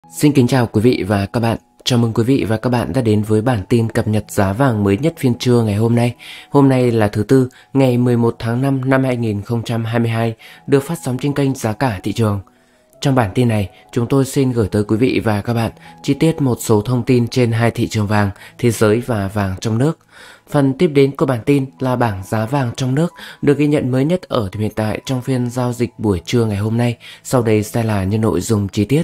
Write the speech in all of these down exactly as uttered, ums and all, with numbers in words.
Xin kính chào quý vị và các bạn. Chào mừng quý vị và các bạn đã đến với bản tin cập nhật giá vàng mới nhất phiên trưa ngày hôm nay. Hôm nay là thứ Tư, ngày mười một tháng năm năm hai nghìn không trăm hai mươi hai, được phát sóng trên kênh Giá cả thị trường. Trong bản tin này, chúng tôi xin gửi tới quý vị và các bạn chi tiết một số thông tin trên hai thị trường vàng, thế giới và vàng trong nước. Phần tiếp đến của bản tin là bảng giá vàng trong nước được ghi nhận mới nhất ở thời hiện tại trong phiên giao dịch buổi trưa ngày hôm nay. Sau đây sẽ là những nội dung chi tiết.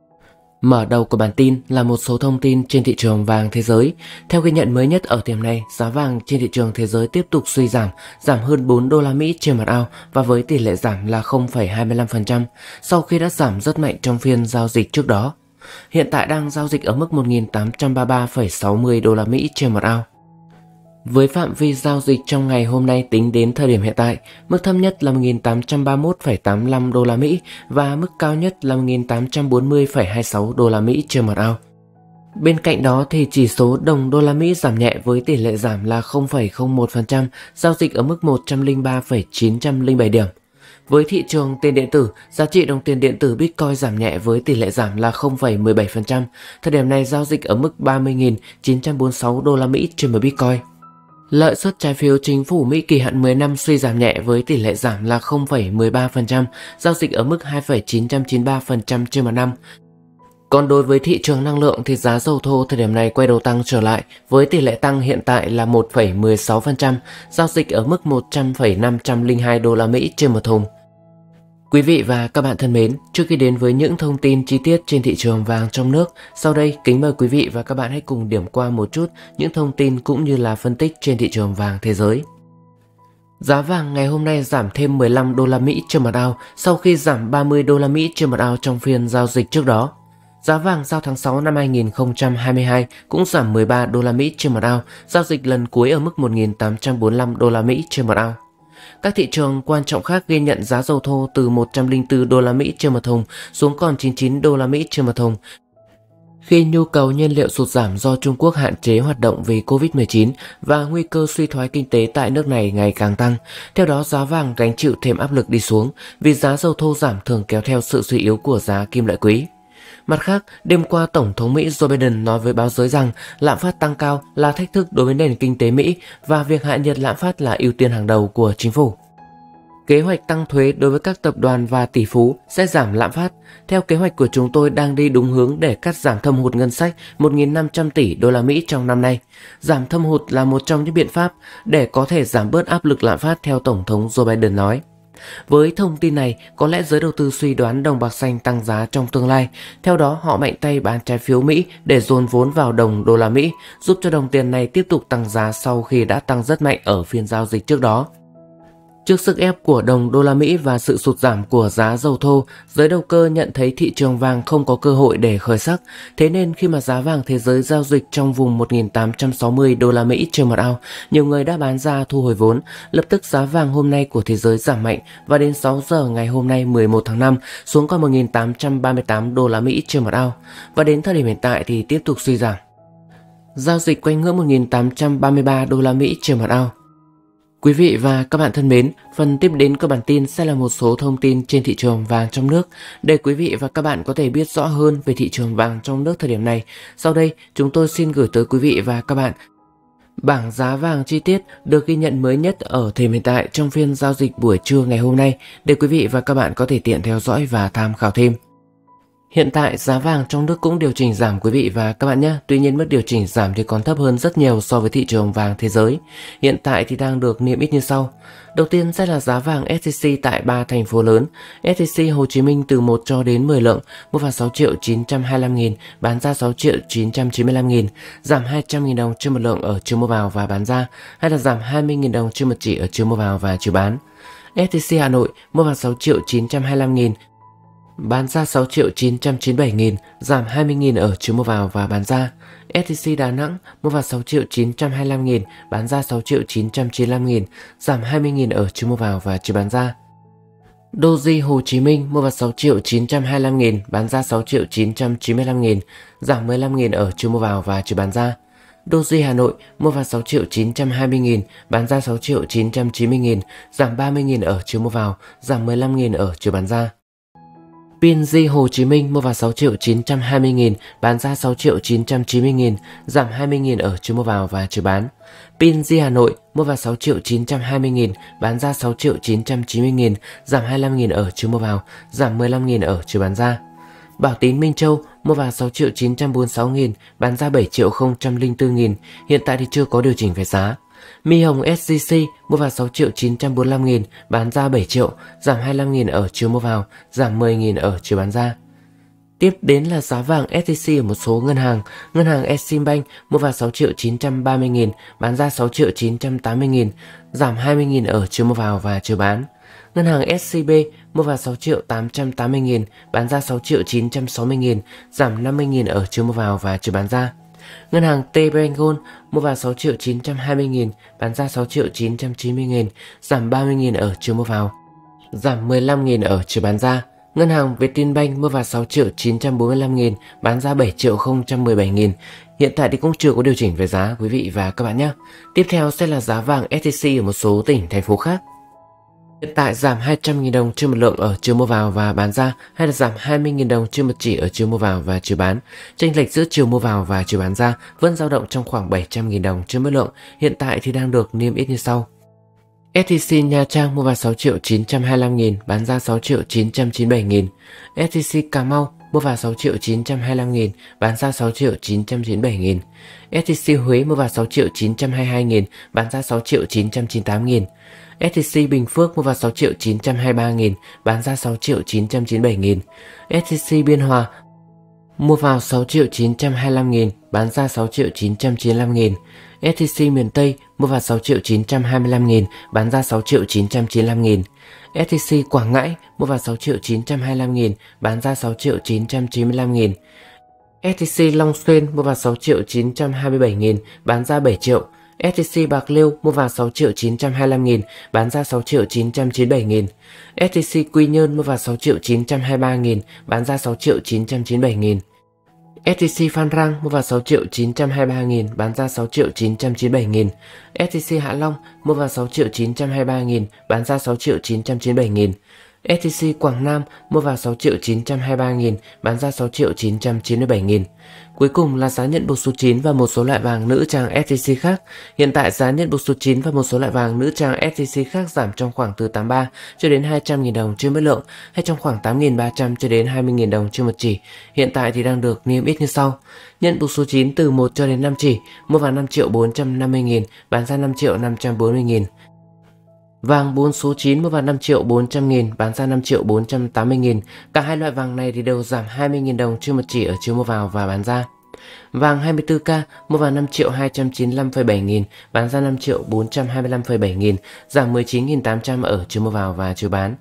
Mở đầu của bản tin là một số thông tin trên thị trường vàng thế giới. Theo ghi nhận mới nhất ở thời điểm này, giá vàng trên thị trường thế giới tiếp tục suy giảm, giảm hơn bốn đô la Mỹ trên một ounce và với tỷ lệ giảm là không phẩy hai mươi lăm phần trăm sau khi đã giảm rất mạnh trong phiên giao dịch trước đó. Hiện tại đang giao dịch ở mức một nghìn tám trăm ba mươi ba phẩy sáu mươi đô la Mỹ trên một ounce. Với phạm vi giao dịch trong ngày hôm nay tính đến thời điểm hiện tại, mức thấp nhất là một nghìn tám trăm ba mươi mốt phẩy tám mươi lăm đô la Mỹ và mức cao nhất là một nghìn tám trăm bốn mươi phẩy hai mươi sáu đô la Mỹ trên một ounce. Bên cạnh đó thì chỉ số đồng đô la Mỹ giảm nhẹ với tỷ lệ giảm là không phẩy không một phần trăm, giao dịch ở mức một trăm lẻ ba phẩy chín trăm lẻ bảy điểm. Với thị trường tiền điện tử, giá trị đồng tiền điện tử Bitcoin giảm nhẹ với tỷ lệ giảm là không phẩy mười bảy phần trăm. Thời điểm này giao dịch ở mức ba mươi nghìn chín trăm bốn mươi sáu đô la Mỹ trên một Bitcoin. Lợi suất trái phiếu chính phủ Mỹ kỳ hạn mười năm suy giảm nhẹ với tỷ lệ giảm là không phẩy mười ba phần trăm, giao dịch ở mức hai phẩy chín trăm chín mươi ba phần trăm trên một năm. Còn đối với thị trường năng lượng thì giá dầu thô thời điểm này quay đầu tăng trở lại với tỷ lệ tăng hiện tại là một phẩy mười sáu phần trăm, giao dịch ở mức một trăm phẩy năm trăm lẻ hai đô la Mỹ trên một thùng. Quý vị và các bạn thân mến, trước khi đến với những thông tin chi tiết trên thị trường vàng trong nước, sau đây kính mời quý vị và các bạn hãy cùng điểm qua một chút những thông tin cũng như là phân tích trên thị trường vàng thế giới. Giá vàng ngày hôm nay giảm thêm mười lăm đô la Mỹ trên một ounce sau khi giảm ba mươi đô la Mỹ trên một ounce trong phiên giao dịch trước đó. Giá vàng giao tháng sáu năm hai nghìn không trăm hai mươi hai cũng giảm mười ba đô la Mỹ trên một ounce, giao dịch lần cuối ở mức một nghìn tám trăm bốn mươi lăm đô la Mỹ trên một ounce. Các thị trường quan trọng khác ghi nhận giá dầu thô từ một trăm lẻ bốn đô la Mỹ trên một thùng xuống còn chín mươi chín đô la Mỹ trên một thùng. Khi nhu cầu nhiên liệu sụt giảm do Trung Quốc hạn chế hoạt động vì Covid mười chín và nguy cơ suy thoái kinh tế tại nước này ngày càng tăng, theo đó giá vàng gánh chịu thêm áp lực đi xuống vì giá dầu thô giảm thường kéo theo sự suy yếu của giá kim loại quý. Mặt khác, đêm qua Tổng thống Mỹ Joe Biden nói với báo giới rằng lạm phát tăng cao là thách thức đối với nền kinh tế Mỹ và việc hạ nhiệt lạm phát là ưu tiên hàng đầu của chính phủ. Kế hoạch tăng thuế đối với các tập đoàn và tỷ phú sẽ giảm lạm phát. Theo kế hoạch của chúng tôi đang đi đúng hướng để cắt giảm thâm hụt ngân sách một nghìn năm trăm tỷ đô la Mỹ trong năm nay. Giảm thâm hụt là một trong những biện pháp để có thể giảm bớt áp lực lạm phát, theo Tổng thống Joe Biden nói. Với thông tin này, có lẽ giới đầu tư suy đoán đồng bạc xanh tăng giá trong tương lai. Theo đó, họ mạnh tay bán trái phiếu Mỹ để dồn vốn vào đồng đô la Mỹ, giúp cho đồng tiền này tiếp tục tăng giá sau khi đã tăng rất mạnh ở phiên giao dịch trước đó. Trước sức ép của đồng đô la Mỹ và sự sụt giảm của giá dầu thô, giới đầu cơ nhận thấy thị trường vàng không có cơ hội để khởi sắc. Thế nên khi mà giá vàng thế giới giao dịch trong vùng một nghìn tám trăm sáu mươi đô la Mỹ trên một ounce, nhiều người đã bán ra thu hồi vốn. Lập tức giá vàng hôm nay của thế giới giảm mạnh và đến sáu giờ ngày hôm nay mười một tháng năm xuống còn một nghìn tám trăm ba mươi tám đô la Mỹ trên một ounce và đến thời điểm hiện tại thì tiếp tục suy giảm. Giao dịch quanh ngưỡng một nghìn tám trăm ba mươi ba đô la Mỹ trên một ounce. Quý vị và các bạn thân mến, phần tiếp đến của bản tin sẽ là một số thông tin trên thị trường vàng trong nước. Để quý vị và các bạn có thể biết rõ hơn về thị trường vàng trong nước thời điểm này, sau đây chúng tôi xin gửi tới quý vị và các bạn bảng giá vàng chi tiết được ghi nhận mới nhất ở thời điểm hiện tại trong phiên giao dịch buổi trưa ngày hôm nay để quý vị và các bạn có thể tiện theo dõi và tham khảo thêm. Hiện tại giá vàng trong nước cũng điều chỉnh giảm quý vị và các bạn nhé. Tuy nhiên mức điều chỉnh giảm thì còn thấp hơn rất nhiều so với thị trường vàng thế giới. Hiện tại thì đang được niêm yết như sau. Đầu tiên sẽ là giá vàng ét gi xê tại ba thành phố lớn. ét gi xê Hồ Chí Minh từ một cho đến mười lượng, mua vào sáu triệu chín trăm hai mươi lăm nghìn, bán ra sáu triệu chín trăm chín mươi lăm nghìn, giảm hai trăm nghìn đồng trên một lượng ở chiều mua vào và bán ra, hay là giảm hai mươi nghìn đồng trên một chỉ ở chiều mua vào và chiều bán. ét gi xê Hà Nội mua vào sáu triệu chín trăm hai mươi lăm nghìn, bán ra sáu triệu chín trăm chín mươi bảy nghìn, giảm hai mươi nghìn ở chiều mua vào và bán ra. ét gi xê Đà Nẵng mua vào sáu triệu chín trăm hai mươi lăm nghìn, bán ra sáu triệu chín trăm chín mươi lăm nghìn, giảm hai mươi nghìn ở chiều mua vào và chiều bán ra. Doji Hồ Chí Minh mua vào sáu triệu chín trăm hai mươi lăm nghìn, bán ra sáu triệu chín trăm chín mươi lăm nghìn, giảm mười lăm nghìn ở chiều mua vào và chiều bán ra. Doji Hà Nội mua vào sáu triệu chín trăm hai mươi nghìn, bán ra sáu triệu chín trăm chín mươi nghìn, giảm ba mươi nghìn ở chiều mua vào, giảm mười lăm nghìn ở chiều bán ra. pê en giê Hồ Chí Minh mua vào sáu triệu chín trăm hai mươi nghìn, bán ra sáu triệu chín trăm chín mươi nghìn, giảm hai mươi nghìn ở chiều mua vào và chiều bán. pê en giê Hà Nội mua vào sáu triệu chín trăm hai mươi nghìn, bán ra sáu triệu chín trăm chín mươi nghìn, giảm hai mươi lăm nghìn ở chiều mua vào, giảm mười lăm nghìn ở chiều bán ra. Bảo Tín Minh Châu mua vào sáu triệu chín trăm bốn mươi sáu nghìn, bán ra bảy triệu không trăm lẻ bốn nghìn, hiện tại thì chưa có điều chỉnh về giá. Mi Hồng ét giê xê mua vào sáu triệu chín trăm bốn mươi lăm nghìn, bán ra bảy triệu, giảm hai mươi lăm nghìn ở chiều mua vào, giảm mười nghìn ở chiều bán ra. Tiếp đến là giá vàng ét gi xê ở một số ngân hàng. Ngân hàng Eximbank mua vào sáu triệu chín trăm ba mươi nghìn, bán ra sáu triệu chín trăm tám mươi nghìn, giảm hai mươi nghìn ở chiều mua vào và chiều bán. Ngân hàng ét xê bê mua vào sáu triệu tám trăm tám mươi nghìn, bán ra sáu triệu chín trăm sáu mươi nghìn, giảm năm mươi nghìn ở chiều mua vào và chiều bán ra. Ngân hàng T-Bank Gold mua vào sáu triệu chín trăm hai mươi nghìn, bán ra sáu triệu chín trăm chín mươi nghìn, giảm ba mươi nghìn ở chiều mua vào, giảm mười lăm nghìn ở chiều bán ra. Ngân hàng Vietinbank mua vào sáu triệu chín trăm bốn mươi lăm nghìn, bán ra bảy triệu không trăm mười bảy nghìn. Hiện tại thì cũng chưa có điều chỉnh về giá quý vị và các bạn nhé. Tiếp theo sẽ là giá vàng ét gi xê ở một số tỉnh thành phố khác. Hiện tại giảm hai trăm nghìn đồng trên một lượng ở chiều mua vào và bán ra, hay là giảm hai mươi nghìn đồng trên một chỉ ở chiều mua vào và chiều bán. Chênh lệch giữa chiều mua vào và chiều bán ra vẫn dao động trong khoảng bảy trăm nghìn đồng trên mỗi lượng. Hiện tại thì đang được niêm yết như sau. ét tê xê Nha Trang mua vào sáu triệu chín trăm hai mươi lăm nghìn, bán ra sáu triệu chín trăm chín mươi bảy nghìn. ét tê xê Cà Mau mua vào sáu triệu chín trăm hai mươi lăm nghìn, bán ra sáu triệu chín trăm chín mươi bảy nghìn. ét tê xê Huế mua vào sáu triệu chín trăm hai mươi hai nghìn, bán ra sáu triệu chín trăm chín mươi tám nghìn. ét tê xê Bình Phước mua vào sáu triệu chín trăm hai mươi ba nghìn, bán ra sáu triệu chín trăm chín mươi bảy nghìn. ét tê xê Biên Hòa mua vào sáu triệu chín trăm hai mươi lăm nghìn, bán ra sáu triệu chín trăm chín mươi lăm nghìn. ét tê xê miền Tây mua vào sáu triệu chín trăm hai mươi lăm nghìn, bán ra sáu triệu chín trăm chín mươi lăm nghìn. ét tê xê Quảng Ngãi mua vào sáu triệu chín trăm hai mươi lăm nghìn, bán ra sáu triệu chín trăm chín mươi lăm nghìn. ét tê xê Long Xuyên mua vào sáu triệu chín trăm hai mươi bảy nghìn, bán ra bảy triệu. ét tê xê Bạc Liêu mua vào sáu triệu chín trăm hai mươi lăm nghìn, bán ra sáu triệu chín trăm chín mươi bảy nghìn. ét tê xê Quy Nhơn mua vào sáu triệu chín trăm hai mươi ba nghìn, bán ra sáu triệu chín trăm chín mươi bảy nghìn. ét tê xê Phan Rang mua vào sáu triệu chín trăm hai mươi ba nghìn, bán ra sáu triệu chín trăm chín mươi bảy nghìn. ét tê xê Hạ Long mua vào sáu triệu chín trăm hai mươi ba nghìn, bán ra sáu triệu chín trăm chín mươi bảy nghìn. ét tê xê Quảng Nam mua vào sáu triệu chín trăm hai mươi ba nghìn, bán ra sáu triệu chín trăm chín mươi bảy nghìn. Cuối cùng là giá nhận buộc số chín và một số loại vàng nữ trang ét gi xê khác. Hiện tại giá nhận buộc số chín và một số loại vàng nữ trang ét gi xê khác giảm trong khoảng từ tám mươi ba cho đến hai trăm nghìn đồng trên mỗi lượng, hay trong khoảng tám nghìn ba trăm cho đến hai mươi nghìn đồng trên một chỉ. Hiện tại thì đang được niêm yết như sau. Nhận buộc số chín từ một cho đến năm chỉ, mua vào năm triệu bốn trăm năm mươi nghìn, bán ra năm triệu năm trăm bốn mươi nghìn. Vàng bốn số chín mua vào năm triệu bốn trăm nghìn, bán ra năm triệu bốn trăm tám mươi nghìn. Cả hai loại vàng này thì đều giảm hai mươi nghìn đồng trên một chỉ ở chiều mua vào và bán ra. Vàng hai mươi tư K mua vào năm triệu hai trăm chín mươi lăm phẩy bảy nghìn, bán ra năm triệu bốn trăm hai mươi lăm phẩy bảy nghìn, giảm mười chín nghìn tám trăm ở chiều mua vào và chiều bán.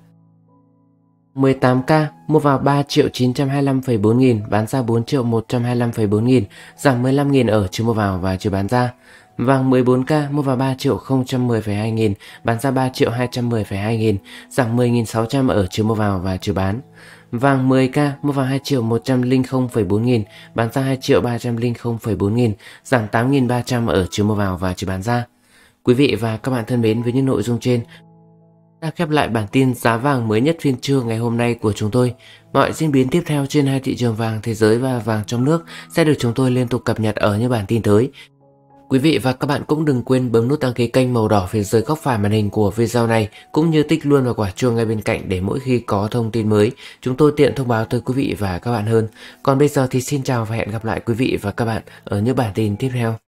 mười tám K mua vào ba triệu chín trăm hai mươi lăm phẩy bốn nghìn, bán ra bốn triệu một trăm hai mươi lăm phẩy bốn nghìn, giảm mười lăm nghìn ở chiều mua vào và chiều bán ra. Vàng mười bốn K mua vào ba triệu không trăm mười phẩy hai nghìn, bán ra ba triệu hai trăm mười phẩy hai nghìn, giảm mười nghìn sáu trăm ở chiều mua vào và chiều bán. Vàng mười K mua vào hai triệu một trăm lẻ không phẩy bốn nghìn, bán ra hai triệu ba trăm lẻ không phẩy bốn nghìn, giảm tám nghìn ba trăm ở chiều mua vào và chiều bán ra. Quý vị và các bạn thân mến, với những nội dung trên đã khép lại bản tin giá vàng mới nhất phiên trưa ngày hôm nay của chúng tôi. Mọi diễn biến tiếp theo trên hai thị trường vàng thế giới và vàng trong nước sẽ được chúng tôi liên tục cập nhật ở những bản tin tới. Quý vị và các bạn cũng đừng quên bấm nút đăng ký kênh màu đỏ phía dưới góc phải màn hình của video này, cũng như tích luôn vào quả chuông ngay bên cạnh để mỗi khi có thông tin mới, chúng tôi tiện thông báo tới quý vị và các bạn hơn. Còn bây giờ thì xin chào và hẹn gặp lại quý vị và các bạn ở những bản tin tiếp theo.